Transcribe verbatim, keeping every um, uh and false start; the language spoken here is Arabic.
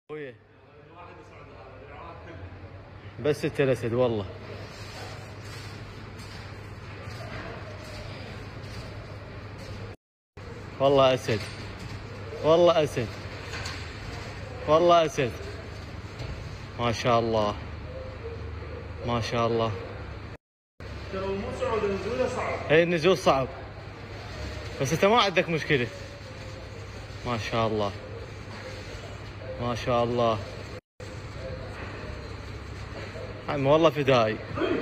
خويه بس انت الاسد والله. والله اسد، والله اسد، والله اسد. ما شاء الله ما شاء الله. ترى مو صعود، نزوله صعب. اي النزول صعب بس انت ما عندك مشكله. ما شاء الله ما شاء الله. عمي والله فدائي.